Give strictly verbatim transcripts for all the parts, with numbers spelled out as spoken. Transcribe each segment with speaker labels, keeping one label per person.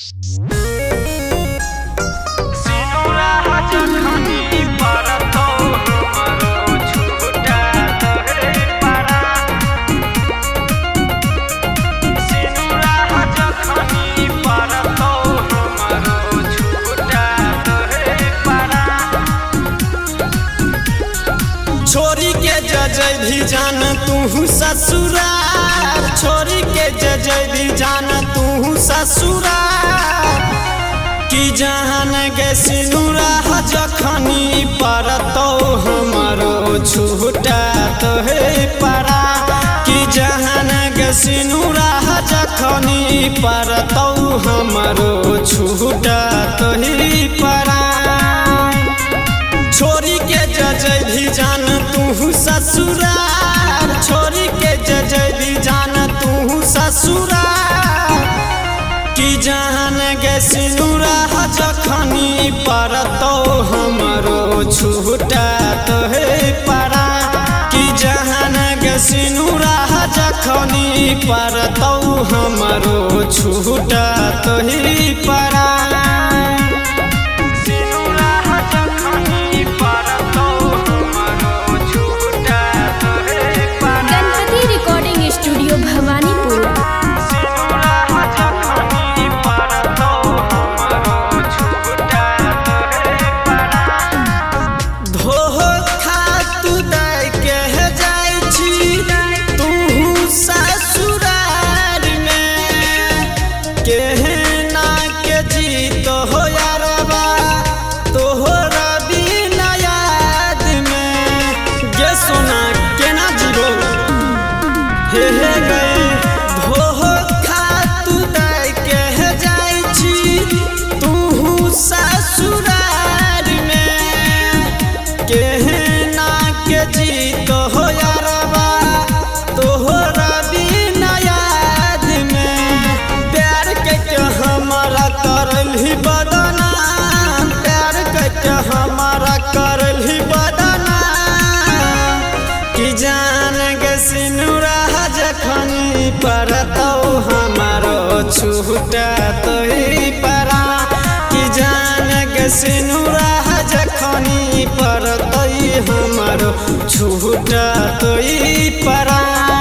Speaker 1: छोरी के जजय भी जान तू ससुरार, छोरी के जजय भी जान तू ससुरार। कि जहान गे सिनुरा जखनी परतो हमारो छूटा तो हे परा। कि जहान गे सिनुरा जखनी परतो हमारो छूटा तो हे परा। छोरी के जजय भी जान तू ससुरार, छोरी के जजय भी जान तू ससुरार। कि जहान गे सिनुरा जखनी परतो हमारो छूटा तो हे परा। कि जहान गे सिनुरा जखनी परतो हमारो छूटा तो हे परा। हमारा करल ही बदना। कि जान गे सिनुरा जखनी परतो हमारो छूटा तो ही परा। कि जान गे सिनुरा जखनी परतो हमारो छूटा तो ही परा।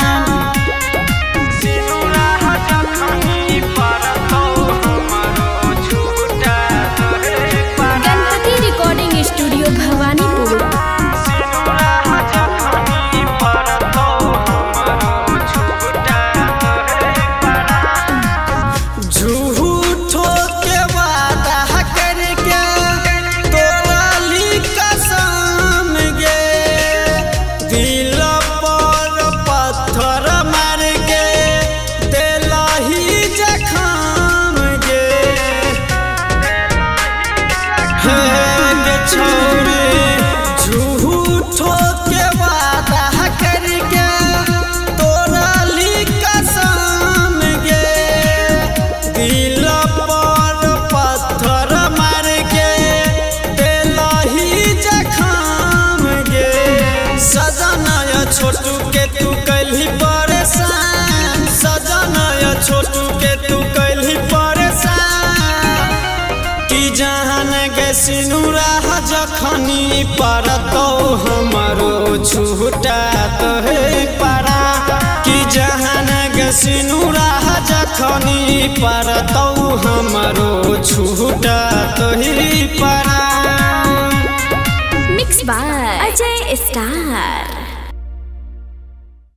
Speaker 1: छोटू के तू कलही परेशान, सजना छोटू के तू कलही परेशान। कि जहान गे सिनुरा जखनी परतो हमारो छूटा तो हे परा। कि जहान गे सिनुरा जखनी परतो हमारो छूटा तो हे परा।
Speaker 2: Mix by Ajay star.